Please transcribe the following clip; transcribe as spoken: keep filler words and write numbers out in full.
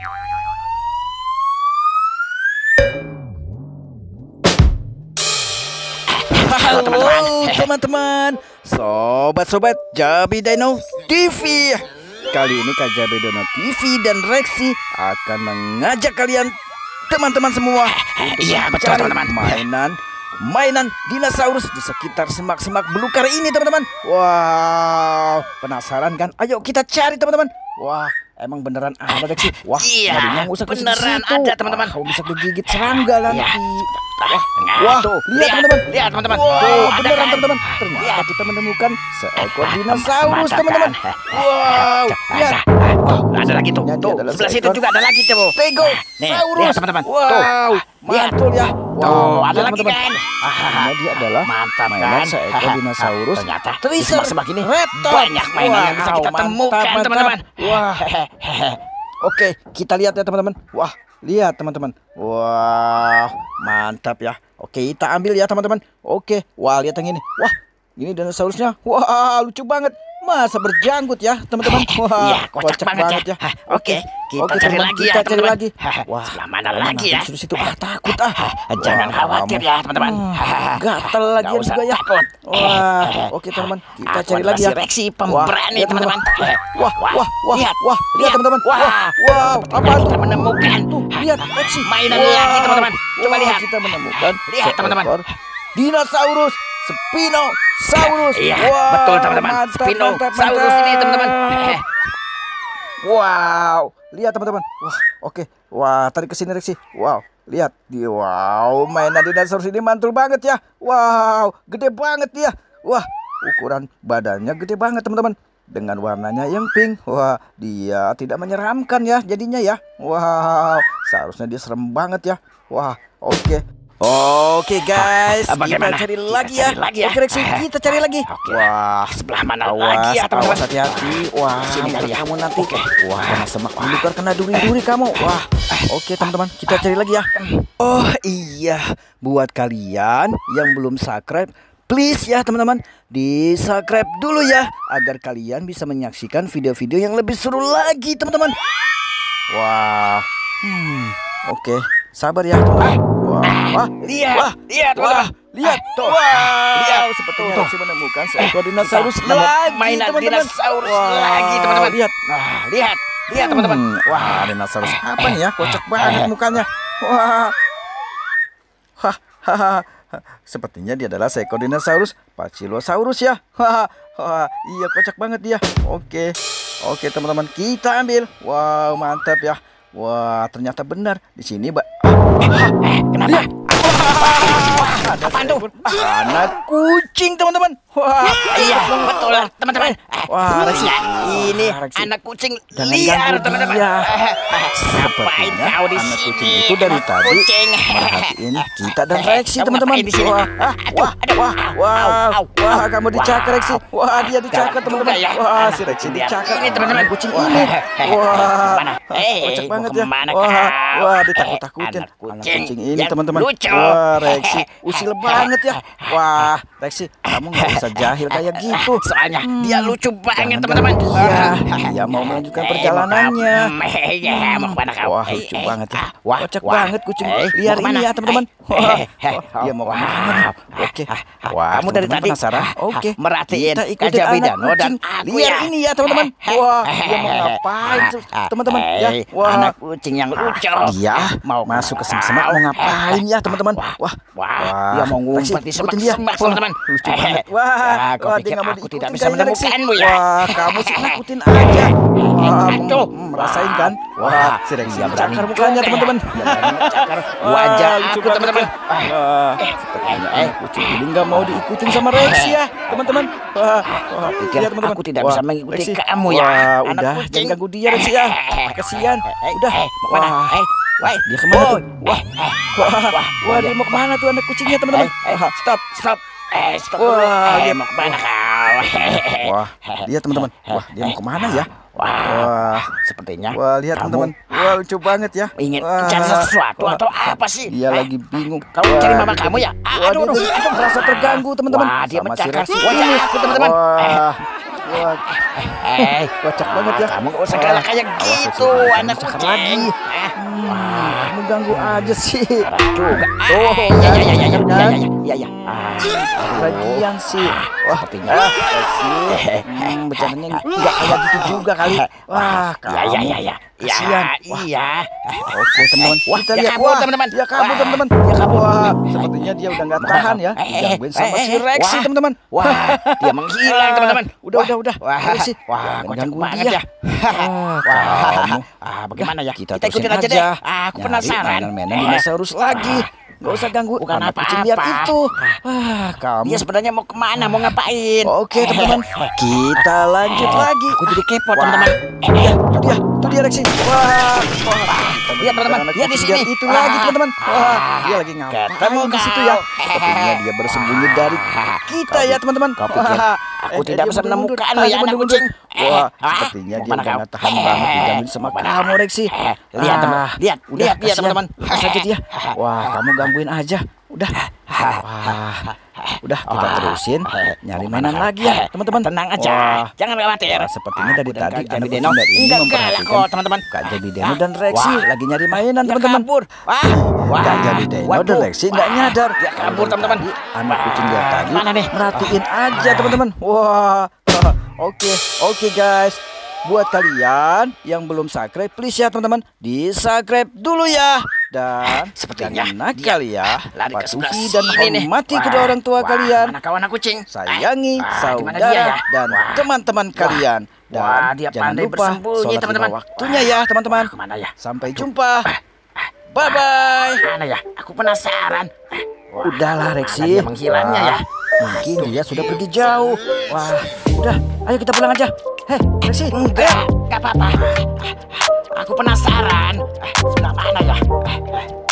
Halo teman-teman, sobat-sobat Jabi Dino T V. Kali ini Kak Jabi Dino T V dan Rexy akan mengajak kalian teman-teman semua Iya betul teman-teman. Mainan mainan dinosaurus di sekitar semak-semak belukar ini teman-teman. Wow, penasaran kan? Ayo kita cari teman-teman. Wah, emang beneran ada Rexy. Wah, iya, beneran ada teman-teman. Kau bisa digigit serangga nanti. Iya. Wah, tuh, lihat teman-teman. Lihat teman-teman. Wow, Tuh, beneran kan? teman-teman. Ternyata kita menemukan seekor dinosaurus teman-teman. Wow, lihat. Wow, ada lagi tuh. Tuh, sebelah situ juga ada lagi tuh. Stegosaurus. Lihat teman-teman. Wow, mantul ya. Tuh, ada lagi teman-teman. kan. Nah, dia adalah mantap mainan kan. seekor dinosaurus. Ternyata Tracer semak ini Reptile. banyak mainan yang bisa Wow, kita mantap, temukan mantap. teman-teman. Wah. Oke, kita lihat ya teman-teman. Wah, lihat teman-teman. Wah, mantap ya. Oke, kita ambil ya teman-teman. Oke, wah lihat yang ini. Wah, ini dinosaurusnya. Wah, lucu banget. Masa berjanggut ya teman-teman. Wah, Iya, kocak banget ya. ya. Oke, kita Oke, cari teman-teman, lagi kita ya cari teman-teman. lagi. Wah, sebelah mana lagi ya? Di situ ah, takut ah. Jangan Wah, khawatir kamu. ya teman-teman. Gatel lagi Nggak usah juga ya. takut. Wah, oke teman-teman, kita Aku cari adalah lagi si ya. Rexy pemberani Wah, teman-teman. Wah, wah, wah, Lihat, wah, lihat teman-teman. Wah, wow, sepertinya apa kita tuh? menemukan Tuh, lihat Rexy. mainan Wow. lagi teman-teman. Coba Wah, lihat. kita menemukan Lihat, teman-teman. seekor dinosaurus Spinosaurus. Iya, Wah, betul teman-teman. mantap, Spinosaurus mantap, ini teman-teman. mantap. Wow, lihat teman-teman. Wah, oke. Wah, tarik ke sini Rexy. Wow, lihat. Di wow, mainan dinosaurus ini mantul banget ya. Wow, gede banget dia. Wah, ukuran badannya gede banget teman-teman. Dengan warnanya yang pink. Wah, dia tidak menyeramkan ya jadinya ya. Wow, seharusnya dia serem banget ya. Wah, oke. Oke guys, Ah, kita bagaimana? cari Kita lagi cari ya. lagi ya. Oke Rexy, kita cari lagi. Oke. Wah, Sebelah mana awas, lagi ya teman-teman? awas, hati-hati. Wah, Sini kali ya. kamu nanti. Oke. Wah, kena semak belukar, kena duri-duri kamu. Wah, oke teman-teman, kita cari lagi ya. Oh iya, buat kalian yang belum subscribe, please ya teman-teman, di subscribe dulu ya, agar kalian bisa menyaksikan video-video yang lebih seru lagi teman-teman. Wah, hmm, oke, sabar ya teman-teman. Wah, wah, Lihat, wah, lihat wah, teman-teman. lihat Tuh. wah, Lihat. sepertinya Tuh. Rexy menemukan seekor dinosaurus Kita nemu lagi mainan teman-teman. dinosaurus Wah, lagi teman-teman. lihat. Nah, lihat, lihat teman-teman. Hmm, wah, dinosaurus apa nih ya? Kocak banget mukanya. Wah. Hahaha. Sepertinya dia adalah seekor dinosaurus Pachylosaurus ya. Hahaha. Iya, kocak banget dia. Oke. Oke, teman-teman, kita ambil. Wow, mantap ya. Wah, ternyata benar. Di sini, Mbak. Eh, kenapa? Ada Apaan tuh? seekor anak kucing, teman-teman. Wah, Iya, betul lah teman-teman. Wah, Rexy. Sebenarnya ini Wah, Rexy. anak kucing Jangan liar ganggu teman-teman. dia. Ngapain Sepertinya kau di anak sini? kucing itu dari anak tadi kucing. merhatiin kita dan Eh, Rexy kamu teman-teman. ngapain di sini? Wah, ah, Aduh, wah, aduh, wah, au, wah, au, wah, au. kamu dicakar Rexy. Wah, dia dicakar Galak teman-teman. juga ya. Wah, Anak si Rexy kucing liar dicakar. ini, teman-teman. Anak kucing Wah, ini. eh, Wah, kemana? Eh, kocak mau banget ya. kemana Wah, kau? wah, Eh, ditakut-takutin. anak Anak kucing kucing ini yang teman-teman. lucu. Wah, Rexy, usil banget ya. Wah, Rexy, kamu nggak usah jahil kayak gitu. Soalnya dia lucu banget Jangan teman-teman. ganggu dia. Dia mau melanjutkan Eh, perjalanannya. mau ke- eh, ya, mau kemana kau? Wah, Eh, lucu eh, banget ya. ah, Wah, Kocak wah. banget kucing Eh, liar mau kemana? ini ya teman-teman. Eh, Wah, eh, eh, wah, dia mau wah, kemana nih? Oke. Wah, kamu dari teman-teman tadi penasaran? Oke. merhatiin Kita ikutin Kak Jabi anak Dano dan kucing aku liar ya. ini ya teman-teman. Wah, dia mau ngapain tuh, teman-teman? Ya, Eh, wah. anak kucing yang lucu. Dia mau masuk ke kemana? semak-semak mau ngapain ya teman-teman? Wah, Wah, wah, dia mau ngumpet di Rexy, ikutin dia. semak-semak Wah, teman-teman. lucu Eh, banget. Wah, ya, kau wah, pikir dia nggak mau aku diikutin tidak bisa kayaknya, Rexy. menemukanmu ya? Wah, kamu sih nakutin aja. Wah, Aduh. mm, merasain kan? Wah, Wah, si Rexy dia berani cakar mukanya juga ya. teman-teman. Dia berani mencakar Wah, wajah lucu aku banget teman-teman. ya. Wah, sepertinya eh, anak kucing ini nggak mau diikutin sama Rexy ya, teman-teman. Wah, wah, Pikir lihat, teman-teman. aku tidak Wah, bisa mengikuti Rexy. kamu ya, Wah, anak udah, kucing. jangan ganggu dia Rexy ya. Kasihan. Eh, Udah. eh, mau kemana? Wah. Eh, wah, Dia kemana tuh? Wah, Wah, wah, dia mau kemana tuh anak kucingnya teman-teman? Eh, eh, Wah, stop. stop. Eh, stop Wah, dulu. Eh, dia- mau kemana kau? Wah, dia teman-teman. Wah, dia mau kemana ya? Wah, Wah, sepertinya wah, lihat kamu teman-teman. Wah, lucu banget ya. ingin Wah, mencari sesuatu wah, atau apa sih? Dia Eh, lagi bingung. kamu cari Wah, mama dia- kamu ya? Wah, Aduh, dia, aduh, dia merasa terganggu teman-teman. Wah, dia Sama si mencakar Rexy wajah ini. aku, teman-teman. Wah, wah. Eh, Kocak banget ya. Kamu gak usah galak kayak Awas, gitu, Rexy, anak jangan cakap kucing. lagi. Eh, Hmm, kamu ganggu aja sih. juga. Tuh, Ah, kan? ya, ya, ya, ya, Kan? ya, ya, ya, ya. Ah, Lagian sih. Wah, sepertinya. ah, Rexy. Hmm, bercandanya nggak kayak gitu juga kali. Wah, kamu. Ya, ya, ya, ya. Kasihan. Ya, iya. Oke, teman-teman. Wah, Kita dia lihat. kabur, Wah, teman-teman. dia kabur, Wah, teman-teman. dia kabur. Wah, sepertinya dia udah nggak tahan ya. Eh, eh, Digangguin sama eh, si eh, Rexy, wah. teman-teman. Wah, dia menghilang, teman-teman. Udah, udah, udah. Wah, Rexy, wah, jangan kocak ganggu banget dia. ya. Wah, Wah, kamu. ah, bagaimana ya? Kita, Kita ikutin terusin aja deh. Ah, aku Nyari penasaran. mainan-mainan Eh, dinosaurus lagi. Nggak usah ganggu Bukan anak kucing liar apa-apa. itu. Wah, kamu. Dia sebenarnya mau kemana? Mau ngapain? Oke, teman-teman. Kita lanjut lagi. Aku jadi kepo, Wah. teman-teman. Eh, Iya, itu dia, itu dia Rexy. Wah, wah. Lihat, teman-teman. Anak Lihat di kucing liar sini. Itu Wah. lagi, teman-teman. Wah, dia lagi ngapain Ketemu di situ ya? kau. Sepertinya dia bersembunyi dari kita ya, teman-teman. Kau pikir Wah. aku Eh, tidak dia bisa mundur-mundur. menemukanmu Ah, ya, dia anak mundur-mundur. kucing? Wah, Eh, ah, sepertinya dia mana udah kau? nggak tahan Eh, banget digangguin sama mana? kamu, Rexy. Eh, lihat, teman. Ah, Lihat, udah, lihat, lihat, kasihan. teman-teman. Lepas aja dia. Wah, kamu gangguin aja. Udah. Wah. Udah, kita Wah. terusin nyari Mau mainan kemana? lagi ya, Eh, teman-teman. Tenang aja. Wah. Jangan khawatir. Wah, sepertinya dari Aku dan tadi Kak anak Jambi kucing Deno liar ini enggak galak memperhatikan kok, teman-teman. Kak Jambi Deno dan Rexy Wah. lagi nyari mainan, Dia teman-teman. kabur. Wah, wah. Kak Jambi Deno dan Waduh. Rexy nggak Wah. nyadar. Dia kabur, teman-teman. Tadi anak kucing liar tadi Mana nih? merhatiin aja, teman-teman. Wah. Oke, oke guys. Buat kalian yang belum subscribe, please ya teman-teman, di subscribe dulu ya. Dan Sepertinya jangan nakal ya. lari ke sebelah Patuhi dan sini nih. hormati Wah, kedua orang tua wah, kalian. Mana kawan anak kucing? Sayangi Ah, gimana saudara dia ya? dan Wah. teman-teman kalian. Dan Wah, dia jangan pandai lupa bersembunyi, sholat lima teman-teman. waktunya ya teman-teman. Wah, kemana ya? Sampai jumpa. Bye-bye. Mana ya? Aku penasaran. Wah, Udahlah mana Rexy. dia menghilangnya ya? Mungkin dia sudah pergi jauh. Wah, udah, ayo kita pulang aja. Hei, Rexy. Enggak, enggak apa-apa. Aku penasaran. Eh, sebelah mana ya? Eh, eh.